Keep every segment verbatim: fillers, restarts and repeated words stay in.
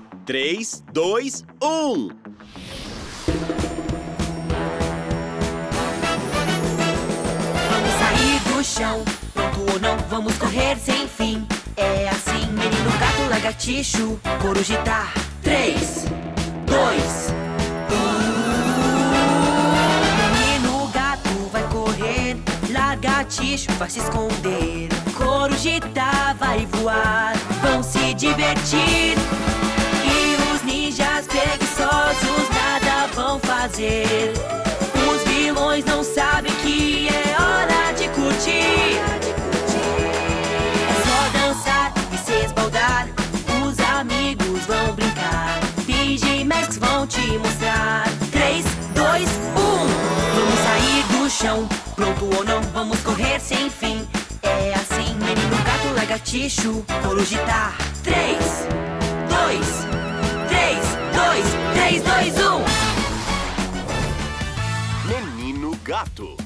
Três, dois, um. Vamos sair do chão, pronto ou não, vamos correr sem fim. É assim, menino, gato, lagartixo, corujitar. Três, dois, um. Menino, gato vai correr, lagartixo vai se esconder. Corujitar vai voar, vão se divertir. E os ninjas preguiçosos nada vão fazer. Os vilões não sabem que é hora de curtir. É só dançar e se esbaldar. Os amigos vão brincar. P J Masks vão te mostrar. Três, dois, um. Vamos sair do chão, pronto ou não, vamos correr sem fim. É assim, menino, gato, lagartixo, corujitar. Três, dois, três, dois, três, dois, um. Menino Gato.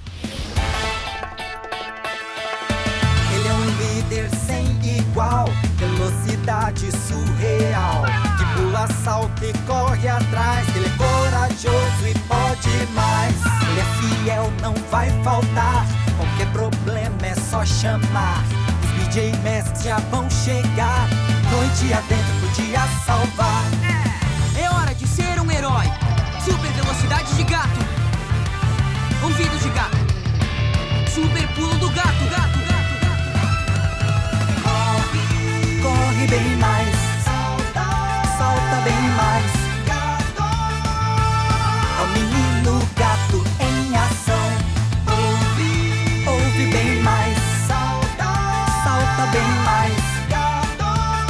Ele é um líder sem igual, velocidade surreal, que pula, salta e corre atrás. Ele é corajoso e pode mais. Ele é fiel, não vai faltar. Qualquer problema é só chamar. Os P J Masks já vão chegar. Noite adentro, podia salvar. É hora de ser um herói. Super velocidade de gato. Ouvido de gato. Super pulo do gato, gato, gato, gato. Corre, corre bem mais. Salta, salta bem mais. Gato. É o menino gato em ação. Ouve, ouve bem mais. Salta, salta bem mais. Gato.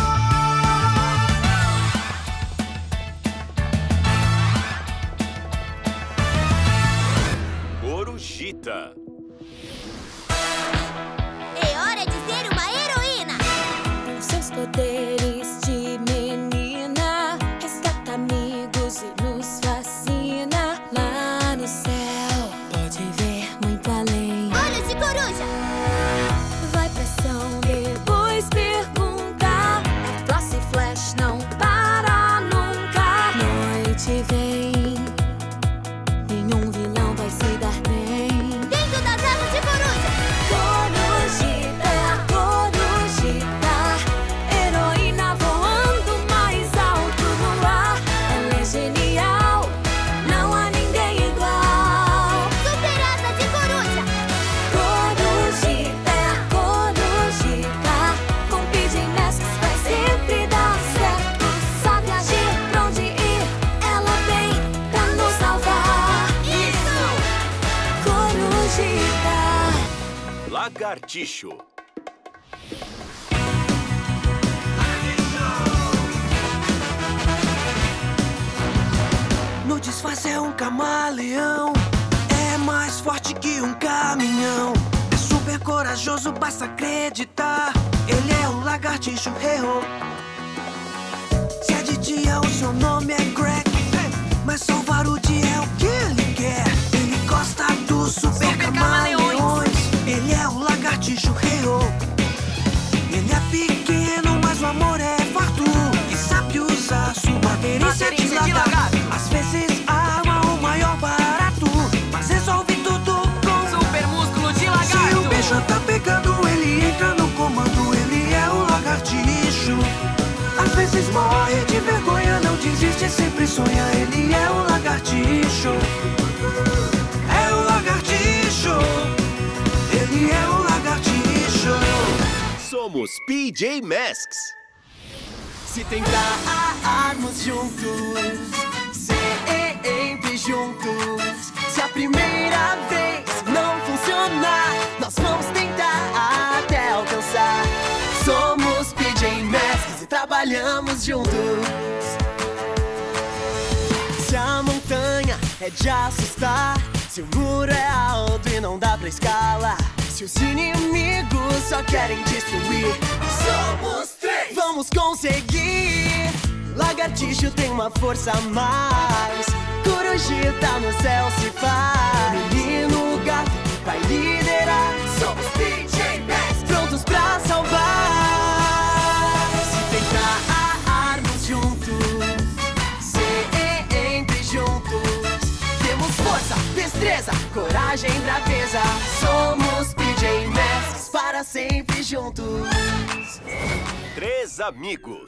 Corujita. É hora de ser uma heroína. Com seus poderes de menina, resgata amigos e nos fascina. Lá no céu, pode ver muito além. Olhos de coruja. Vai pra ação, depois pergunta. É Flash e Flash, não para nunca. Noite vem, nenhum vilão vai se dar bem. Dentro das asas de coruja. Corujita, corujita, heroína voando mais alto no ar. Ela é genial, não há ninguém igual. Super asa de coruja. Corujita, corujita, com P J Masks vai sempre dar certo. Sabe agir, pra onde ir, ela vem pra nos salvar. Isso! Corujita. Lagartixo. No disfarce é um camaleão, é mais forte que um caminhão. É super corajoso, basta acreditar. Ele é o lagartixo hero. Se é de dia o seu nome é Greg, mas salvar o dia é o que ele quer. Ele gosta dos super, Super camaleões. camaleões. Ele é o lagartixo hero. Ele é pequeno, mas o amor é farto. E sabe usar sua perícia de Perícia de lagarto. lagarto. Às vezes arma o maior barato, mas resolve tudo com Super músculo de Se o lagarto. bicho tá pegando, ele entra no comando. Ele é o lagartixo. Às vezes morre de vergonha, não desiste, sempre sonha. Ele é o lagartixo. É o lagartixo. Ele é o lagartixo. Somos P J Masks. Se tentarmos juntos, sempre juntos. Se a primeira vez não funcionar, nós vamos tentar até alcançar. Somos P J Masks e trabalhamos juntos. Se a montanha é de assustar, se o muro é alto e não dá pra escalar, se os inimigos só querem destruir, somos três, vamos conseguir. Lagartixo tem uma força a mais, corujita no céu se faz. Menino gato vai liderar, somos P J Masks, prontos pra salvar. Se tentarmos juntos, coragem e braveza. Somos P J Masks para sempre juntos. Três amigos.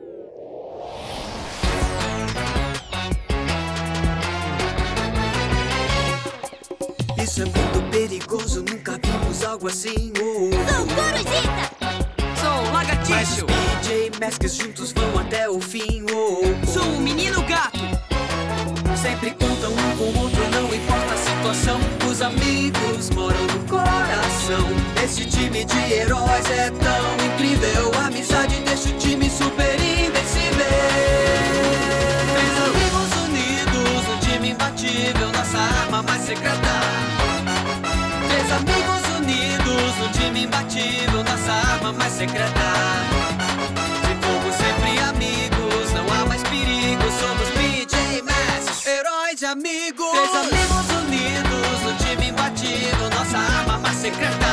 Isso é muito perigoso, nunca vimos algo assim. Oh, oh. Sou Corujita. Sou o Mas os Lagartixo. P J Masks juntos vão até o fim. Oh, oh. Sou o Menino Gato. Sempre contam um com o outro, não importa a situação. Os amigos moram no coração. Esse time de heróis é tão incrível. A amizade deixa o time super invencível. Três amigos unidos, um time imbatível, nossa arma mais secreta. Três amigos unidos, um time imbatível, nossa arma mais secreta. Se formos sempre amigos, não há mais perigo. Somos P J Masks, heróis de amigos. Três amigos unidos, no time imbatível, nossa arma mais secreta.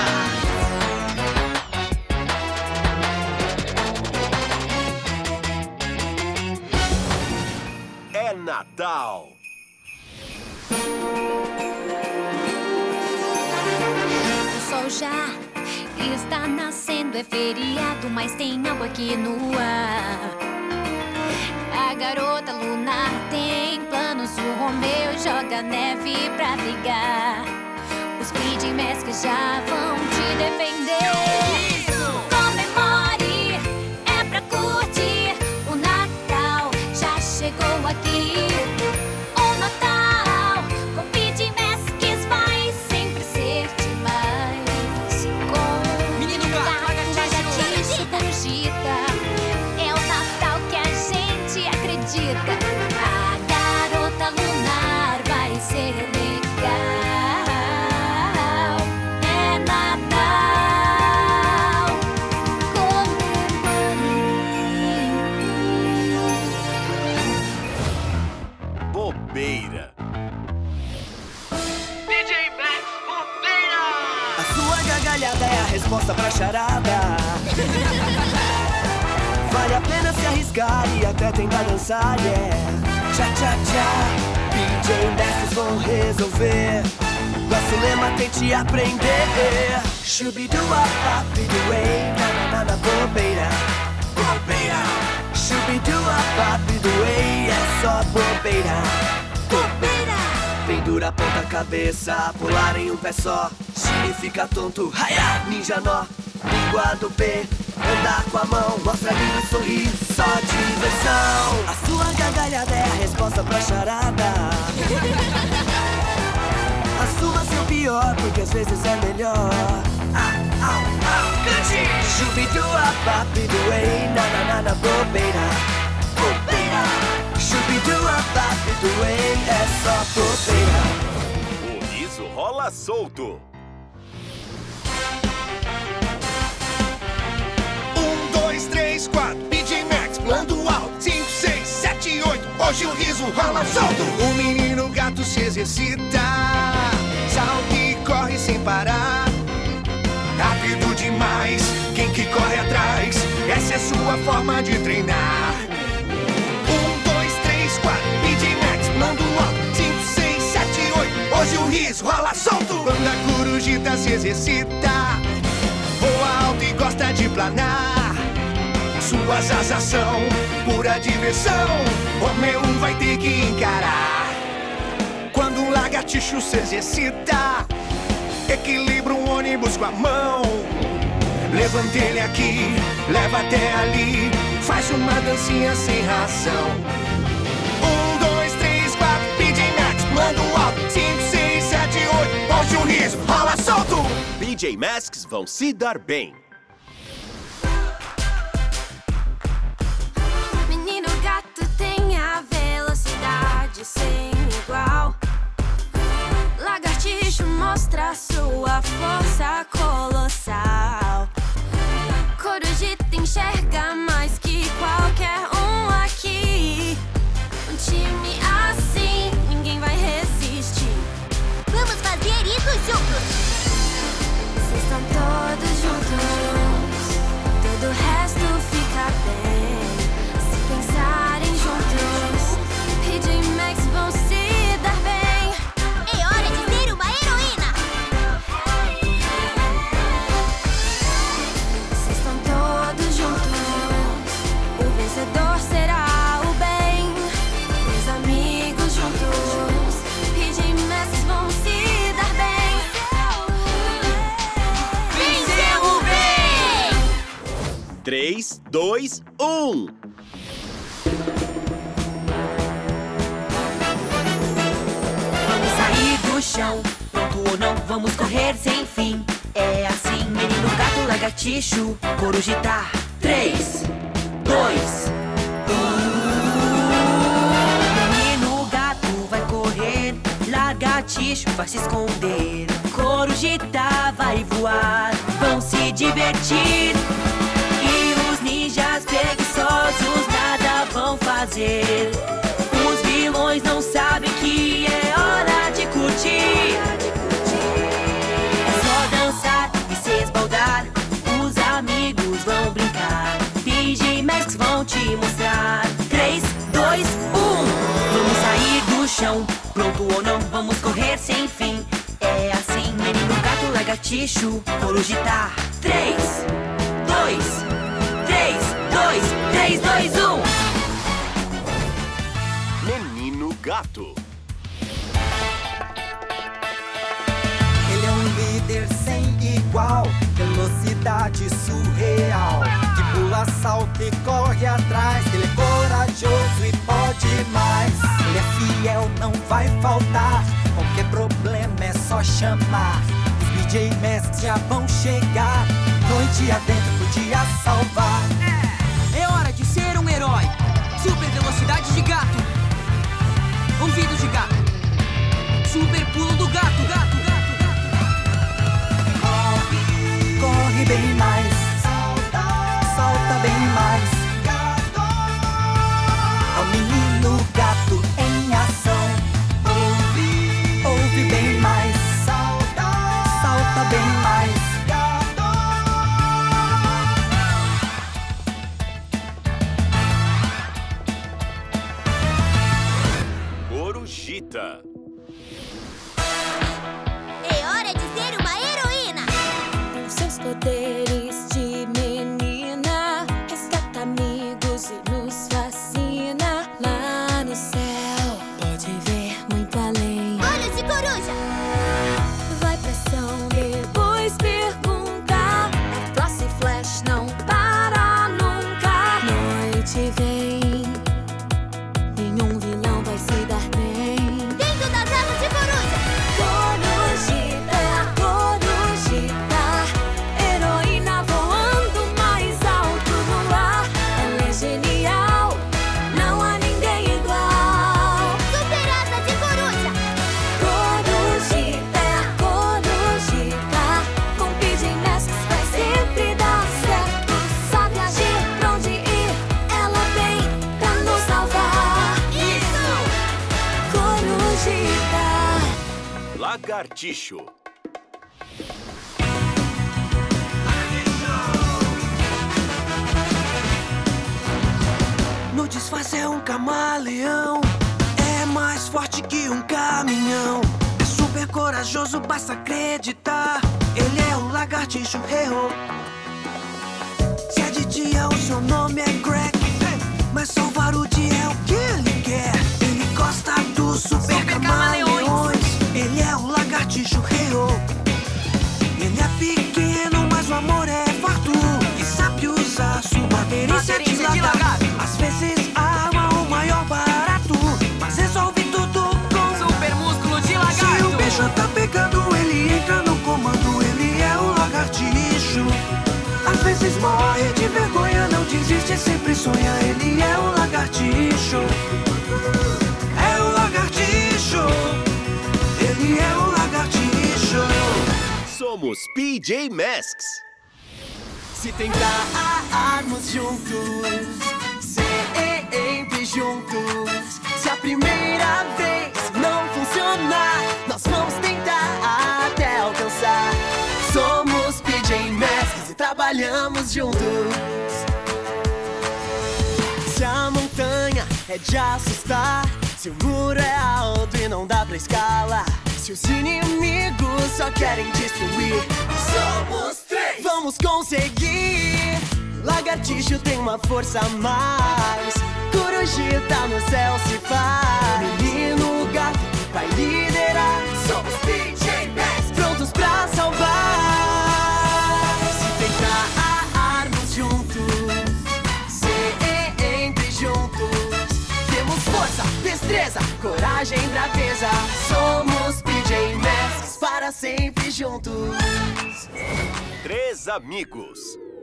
É Natal. O sol já está nascendo, é feriado, mas tem algo aqui no ar. A garota lunar tem planos, o Romeu joga neve pra brigar. Os P J Masks já vão te defender. Comemore, é pra curtir. O Natal já chegou aqui. O Natal com P J Masks vai sempre ser demais. Com Menino Gato, Lagartixo, Corujita, é o Natal que a gente acredita. A garota lunar vai ser legal. É Natal. Comemore. Bobeira. A sua gargalhada é a resposta pra charada. Vale a pena se arriscar e até tentar dançar, yeah. Tchá, tchá, tchá, P J Masks vão resolver. Nosso lema tente aprender. Shubiduapapiduei, na na na na bobeira. Bobeira. Shubiduapapiduei, é só bobeira. Bobeira. Pendura a ponta cabeça, pular em um pé só significa tonto, haia, ninja nó. Língua do P, andar com a mão, mostra lindo sorriso, só diversão. A sua gargalhada é a resposta pra charada. Assuma seu pior, porque às vezes é melhor. Ah, au, au, cante! Shubiduapapiduei, na na na na bobeira. Bobeira! Shubiduapapiduei, é só bobeira. O riso rola solto. Um, dois, três, quatro, P J Masks, plano alto. Cinco, seis, sete, oito, hoje o riso rola solto. O menino gato se exercita, salta e corre sem parar. Rápido demais, quem que corre atrás? Essa é sua forma de treinar. Um, dois, três, quatro, P J Masks, plano alto. Cinco, seis, sete, oito, hoje o riso rola solto. Quando a corujita se exercita, voa alto e gosta de planar. Suas asas são pura diversão, Romeu vai ter que encarar. Quando um lagartixo se exercita, equilibra um ônibus com a mão. Levanta ele aqui, leva até ali, faz uma dancinha sem razão. Um, dois, três, quatro, P J Masks, plano alto. Cinco, seis, sete, oito, hoje o riso rola solto. P J Masks vão se dar bem. Menino gato tem a velocidade sem igual. Lagartixo mostra sua força colossal. Corujita enxerga mais que qualquer um aqui. Um time assim, ninguém vai resistir. Vamos fazer isso juntos. Vocês estão todos juntos. três, dois, um. Vamos sair do chão, pronto ou não, vamos correr sem fim. É assim, menino, gato, lagartixo, corujitar. Três, dois, menino gato vai correr, lagartixo vai se esconder, corujita vai voar, vão se divertir. E os ninjas preguiçosos nada vão fazer. Os vilões não sabem que é hora de curtir. É só dançar e se esbaldar, os amigos vão brincar, P J Masks vão te mostrar. Três, dois, um. Vamos sair do chão, pronto ou não, vamos correr sem fim. É assim, menino, gato, lagartixo, corujitar. Três, dois, três, dois, três, dois, um. Menino Gato. Ele é um líder sem igual, velocidade surreal, que pula, salta e corre atrás. Ele é corajoso e pode mais. Ele é fiel, não vai faltar, qualquer problema é só chamar. Os P J Masks já vão chegar, noite adentro podia salvar. É hora de ser um herói. Super velocidade de gato, ouvido de gato, super pulo do gato, gato, gato, gato. Corre, corre bem mais, salta, salta bem mais. Gato, é o menino gato em ação. Ouve, ouve bem mais, salta, salta bem mais. Gato, Corujita. É hora de ser uma heroína. Com seus poderes de menina, resgata amigos e nos fascina. Lá no céu, pode ver muito além. Olhos de coruja. Vai pra ação, depois pergunta. A Flossy Flash não para nunca. Noite vem, nenhum vilão vai se dar bem. Dentro das asas de coruja. Corujita, corujita, heroína voando mais alto no ar. Ela é genial, não há ninguém igual. Super asa de coruja. Corujita, corujita, com P J Masks vai sempre dar certo. Sabe agir, pra onde ir, ela vem pra nos salvar. Isso! Corujita. Lagartixo. No disfarce é um camaleão, é mais forte que um caminhão. É super corajoso, basta acreditar. Ele é o lagartixo hero. Se é de dia o seu nome é Greg, mas salvar o dia é o que ele quer. Ele gosta dos super, Super camaleões. camaleões. Ele é o lagartixo hero. Ele é pequeno, mas o amor é farto e sabe usar sua perícia de Perícia de lagarto. lagarto. Às vezes arma o maior barato, mas resolve tudo com Super músculo de Se o lagarto. bicho tá pegando, ele entra no comando. Ele é o lagartixo. Às vezes morre de vergonha, não desiste, sempre sonha. Ele é o lagartixo. É o lagartixo. Ele é o lagartixo. Somos P J Masks. Se tentarmos juntos, sempre juntos. Se a primeira vez não funcionar, nós vamos tentar até alcançar. Somos P J Masks e trabalhamos juntos. Se a montanha é de assustar, se o muro é alto e não dá pra escalar, se os inimigos só querem destruir, somos três, vamos conseguir. Lagartixo tem uma força a mais, corujita no céu se faz. Menino gato vai liderar, somos P J Masks, prontos pra salvar. Se tentarmos juntos, destreza, coragem e braveza. Somos P J Masks para sempre juntos. Três amigos.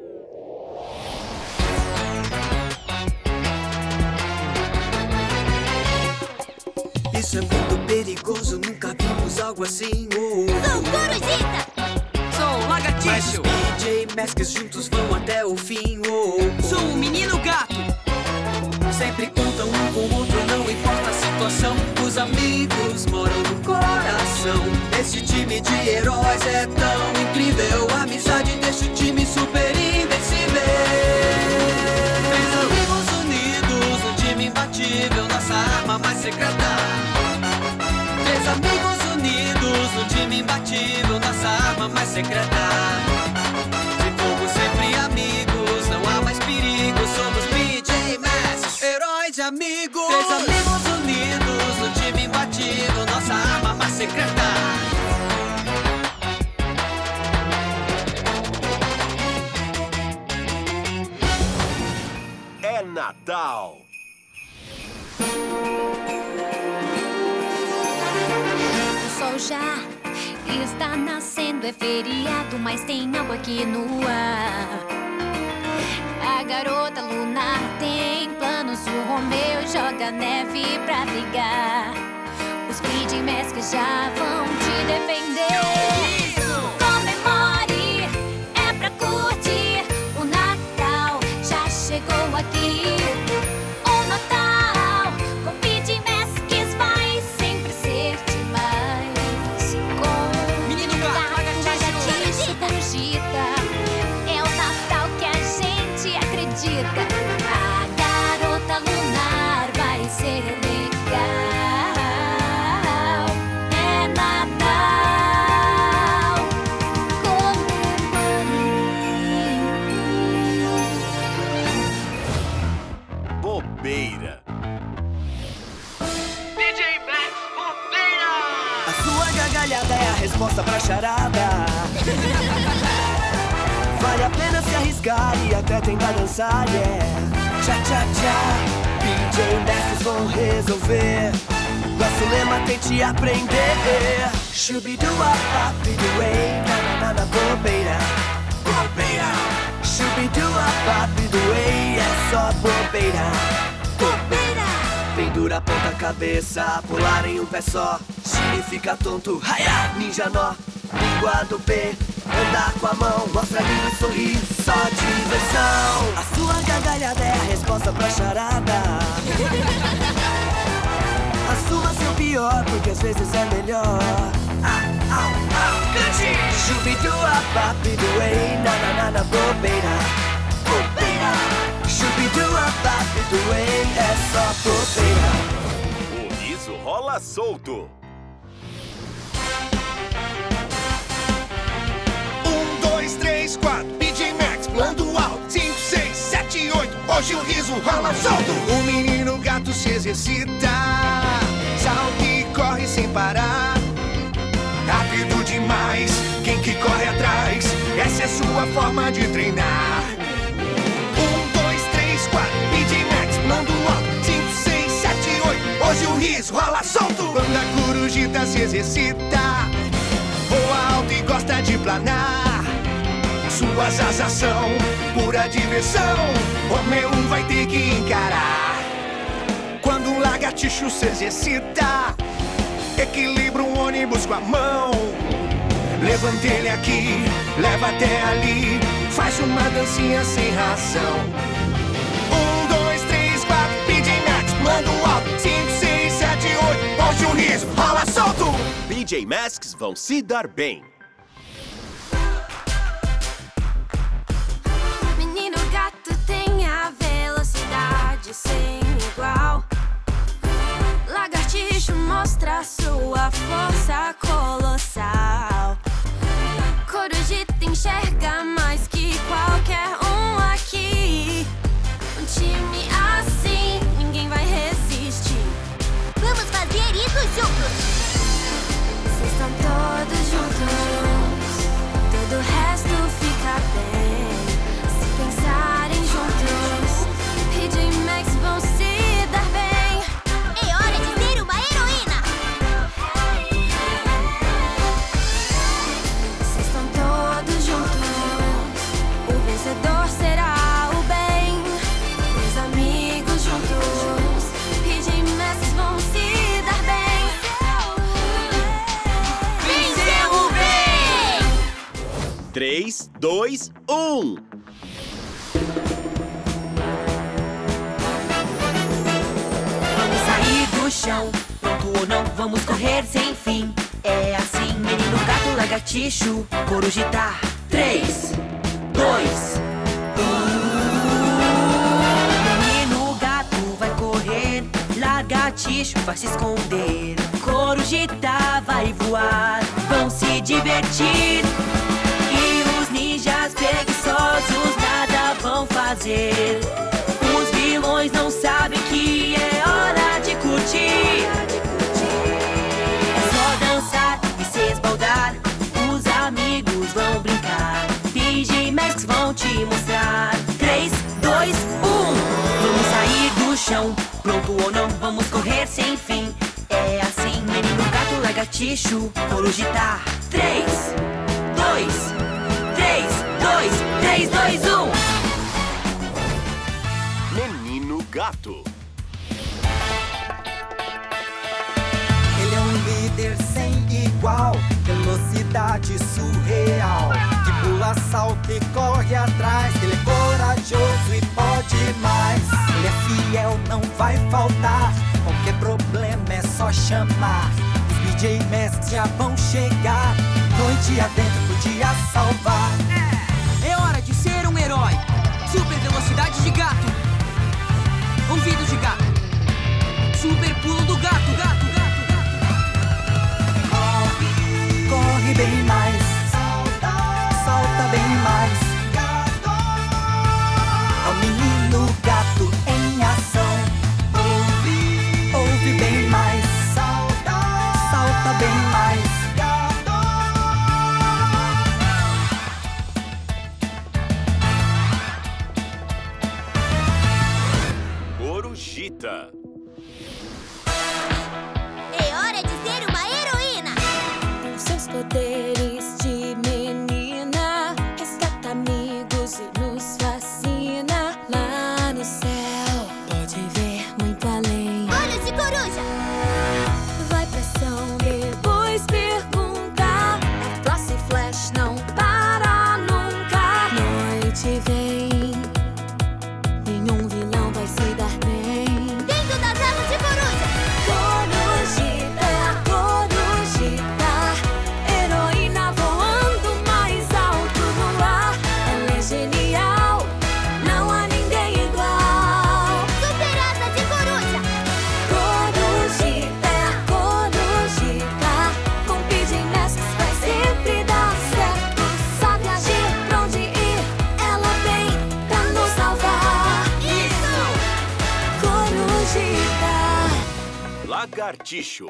Isso é muito perigoso, nunca vimos algo assim. Oh, oh. Sou Corujita. Sou o Lagartixo. Mas os P J Masks juntos vão até o fim. Oh, oh. Sou o Menino Gato. Sempre contam um com o outro, não importa a situação. Os amigos moram no coração. Esse time de heróis é tão incrível. A amizade deixa o time super invencível. Três amigos unidos, um time imbatível, nossa arma mais secreta. Três amigos unidos, um time imbatível, nossa arma mais secreta. Se formos sempre amigos, não há mais perigo. Somos P J Masks, heróis de amigos. Três amigos unidos, um time imbatível, nossa arma mais secreta. É Natal. O sol já está nascendo, é feriado, mas tem algo aqui no ar. A garota lunar tem planos, o Romeu joga neve pra brigar. Os P J Masks já vão te defender. Comemore, é pra curtir. O Natal já chegou aqui. O Natal com P J Masks vai sempre ser demais. Com Menino Gato, Lagartixo. Corujita, é o Natal que a gente acredita. A garota lunar vai ser legal. É Natal. Comemore. Bobeira. A sua gargalhada é a resposta pra charada. Vale a pena se arriscar e até tentar dançar, yeah. Tchá, tchá, tchá. P J Masks vão resolver. Nosso lema tente aprender. Shubiduapapiduei, na na na na bobeira. Bobeira. Shubiduapapiduei, é só bobeira. Bobeira. Pendura a ponta cabeça, pular em um pé só significa tonto, haia, ninja nó. Língua do P, andar com a mão, mostra a língua e sorrir, só diversão. A sua gargalhada é a resposta pra charada. Assuma seu pior, porque às vezes é melhor. Ah, au, au, cante! Shubiduapapiduei, na na na na bobeira. Bobeira! Shubiduapapiduei, é só bobeira. O riso rola solto. Um, dois, três, quatro, P J Masks, plano alto. Cinco, seis, sete, oito, hoje o riso rola solto. O menino gato se exercita, salta e corre sem parar. Rápido demais, quem que corre atrás? Essa é sua forma de treinar. Um, dois, três, quatro, P J Masks, plano alto. Cinco, seis, sete, oito, hoje o riso rola solto. Quando a corujita se exercita, voa alto e gosta de planar. Suas asas são pura diversão, Romeu vai ter que encarar. Quando um lagartixo se exercita, equilibra um ônibus com a mão. Levanta ele aqui, leva até ali, faz uma dancinha sem ração. Um, dois, três, quatro, P J Masks, plano alto. Cinco, seis, sete, oito, hoje o riso rola solto. P J Masks vão se dar bem. Menino gato tem a velocidade sem igual. Lagartixo mostra sua força colossal. Corujita enxerga mais que qualquer um aqui. Um time assim, ninguém vai resistir. Vamos fazer isso juntos. Vocês estão todos juntos, todo o resto fica bem. Se pensarem juntos, P J Masks vão se dar bem. três, dois, um. Vamos sair do chão, pronto ou não, vamos correr sem fim. É assim, menino, gato, lagartixo, corujitar. Três, dois, um. Menino, gato vai correr, lagartixo vai se esconder. Corujitar vai voar, vão se divertir. E os ninjas preguiçosos nada vão fazer. Os vilões não sabem que é hora de curtir. É só dançar e se esbaldar. Os amigos vão brincar. P J Masks vão te mostrar. Três, dois, um. Vamos sair do chão, pronto ou não, vamos correr sem fim. É assim, menino, gato, lagartixo, corujitar. Três, dois, três, dois, três, dois, um. Menino Gato. Ele é um líder sem igual, velocidade surreal, que pula, salta e corre atrás. Ele é corajoso e pode mais. Ele é fiel, não vai faltar. Qualquer problema é só chamar. Os P J Masks já vão chegar. Noite adentro pro dia salvar. É hora de ser um herói. Super velocidade de gato. Ouvido de gato. Super pulo do gato. Gato, gato, gato. Corre, corre bem mais. Salta, salta bem mais. Gato. É o menino gato em ação. Ouve, ouve bem mais. Salta, salta bem mais. Gato. Corujita. É hora de ser uma heroína. Com seus poderes de menina, resgata amigos e nos fascina. Lá no céu, pode ver muito além. Olhos de coruja. Vai pra ação, depois pergunta. É Flash e Flash, não para nunca. Noite vem, nenhum vilão vai se dar bem. Dentro das asas de coruja. Corujita, corujita, heroína voando mais alto no ar. Ela é genial, não há ninguém igual. Super asa de coruja. Corujita, corujita, com P J Masks vai sempre dar certo. Sabe agir, pra onde ir, ela vem pra nos salvar. Isso! Corujita. Lagartixo.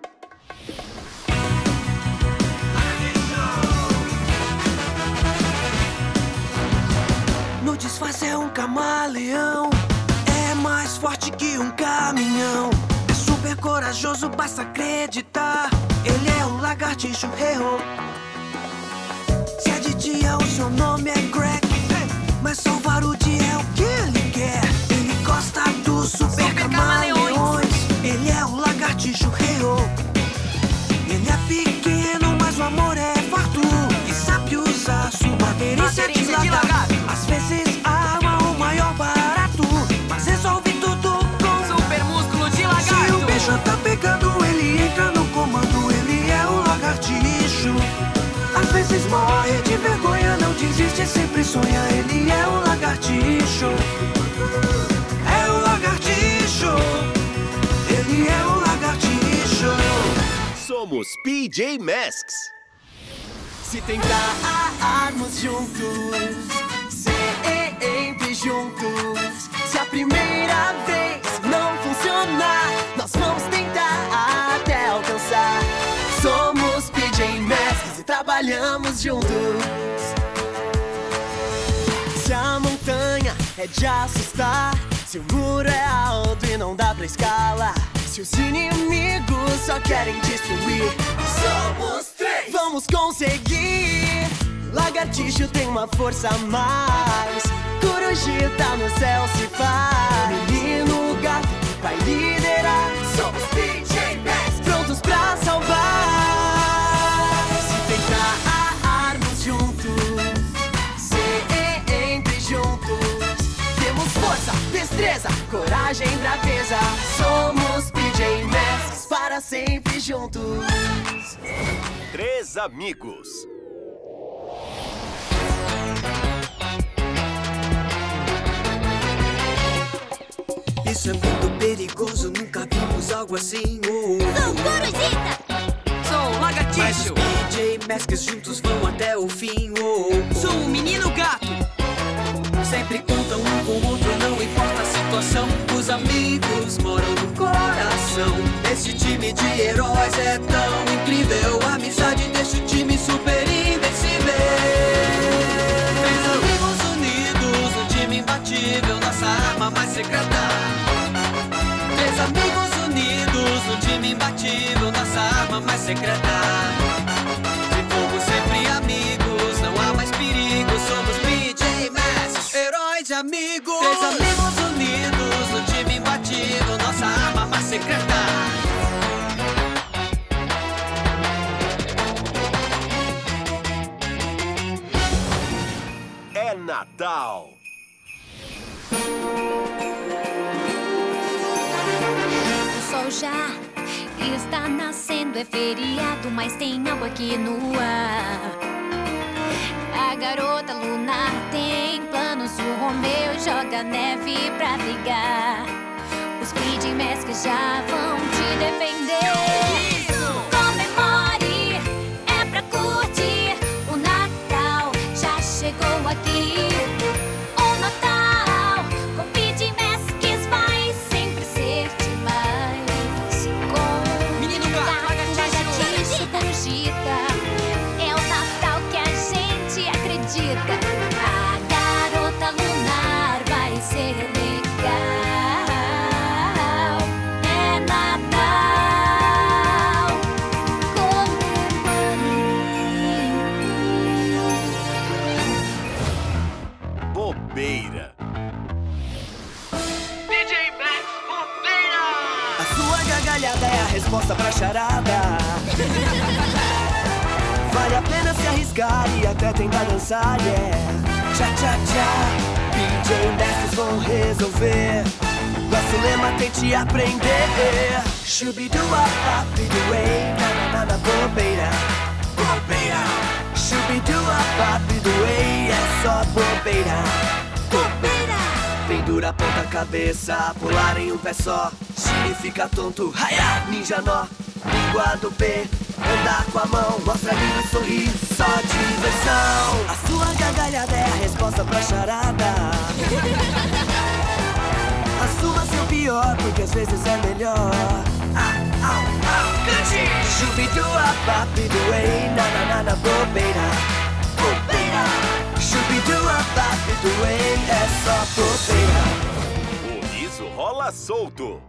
No disfarce é um camaleão, é mais forte que um caminhão. É super corajoso, basta acreditar. Ele é um lagartixo hero. Se é de dia, o seu nome é Greg, mas salvar o dia é o que ele quer. Ele gosta dos super, Super camaleões. camaleões. Ele é um lagartixo hero. Ele é pequeno, mas o amor é farto. E sabe usar sua aderência de Aderência de lagarto. lagarto. Às vezes arma o maior barato, mas resolve tudo com Super músculo de Se o lagarto. bicho tá pegando, ele entra no comando. Ele é o lagartixo. Às vezes morre de vergonha, não desiste, sempre sonha. Ele é o lagartixo. É o lagartixo. Ele é o lagartixo. Somos P J Masks. Se tentarmos juntos, sempre juntos. Se a primeira vez não funcionar, nós vamos tentar até alcançar. Somos P J Masks e trabalhamos juntos. Se a montanha é de assustar, se o muro é alto e não dá pra escalar, se os inimigos só querem destruir, somos três, vamos conseguir. Lagartixo tem uma força a mais, corujita no céu se faz. Menino gato vai liderar, somos P J Masks, prontos pra salvar. Se tentarmos juntos, coragem e braveza. Somos P J Masks para sempre juntos. Três amigos. Isso é muito perigoso, nunca vimos algo assim. Oh, oh. Sou Corujita. Sou o Mas os Lagartixo. P J Masks juntos vão até o fim. Oh, oh. Sou o Menino Gato. Sempre contam um com o outro, não importa a situação. Os amigos moram no coração. Esse time de heróis é tão incrível. A amizade deixa o time super invencível. Três amigos unidos, um time imbatível, nossa arma mais secreta. Três amigos unidos, um time imbatível, nossa arma mais secreta. Se formos sempre amigos, não há mais perigo. Somos P J Masks, heróis e amigos. Três amigos unidos, um time imbatível, nossa arma mais secreta. É Natal. O sol já está nascendo, é feriado, mas tem algo aqui no ar. A garota lunar tem planos, o Romeu joga neve pra brigar. Os P J Masks já vão te defender. Comemore, é pra curtir. O Natal já chegou aqui. O Natal com P J Masks vai sempre ser demais. Com Menino Gato, Lagartixo. e Corujita, é o Natal que a gente acredita. A garota lunar vai ser legal. É Natal. Comemore. Bobeira. A sua gargalhada é a resposta pra charada. Vale a pena se arriscar e até tentar dançar, yeah. Tchá, tchá, tchá. P J Masks vão resolver. Nosso lema tente aprender. Shubiduapapiduei, na na na na bobeira. Bobeira. Shubiduapapiduei, é só bobeira. Bobeira. Pendura a ponta cabeça, pular em um pé só. Significa tonto, haia, ninja nó. Língua do B, andar com a mão. Mostra a língua e sorrir, só diversão. A sua gargalhada é a resposta pra charada. Assuma seu pior, porque às vezes é melhor. Ah, au, au, cante! Shubiduapapiduei, na na na na bobeira. Bobeira! Shubiduapapiduei, é só bobeira. O riso rola solto.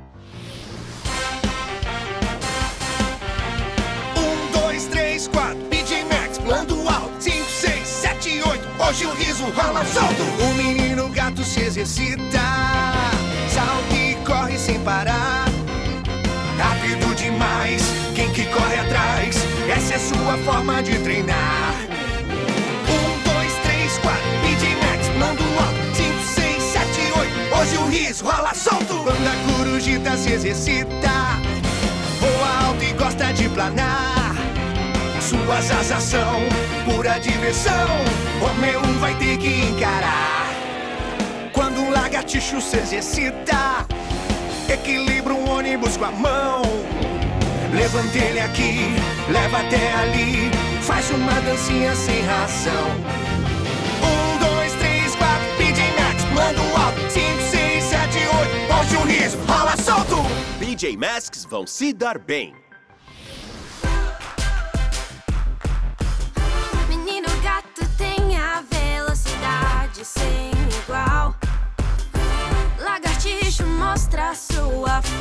Um, dois, três, quatro, P J Masks, plano alto. Cinco, seis, sete, oito, hoje o riso rola solto. O menino gato se exercita, salta e corre sem parar. Rápido demais, quem que corre atrás? Essa é sua forma de treinar. Um, dois, três, quatro, P J Masks, plano alto. Cinco, seis, sete, oito, hoje o riso rola solto. Quando a corujita se exercita, voa alto e gosta de planar. Suas asas são pura diversão. Romeu vai ter que encarar. Quando um lagartixo se exercita, equilibra um ônibus com a mão. Levanta ele aqui, leva até ali, faz uma dancinha sem ração. Um, dois, três, quatro, P J Masks, plano alto. Cinco, seis, sete, oito, hoje o riso rola solto. P J Masks vão se dar bem. Menino gato tem a velocidade sem igual. Lagartixo mostra sua